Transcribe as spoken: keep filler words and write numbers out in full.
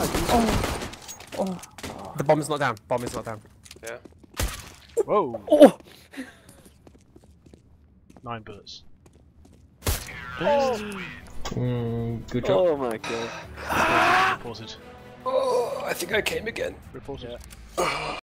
Oh. Oh. The bomb is not down. Bomb is not down. Yeah. Whoa! Oh. Nine bullets. Oh. Mm, good job. Oh my god. Reported. Oh, I think I came again. Reported. Yeah.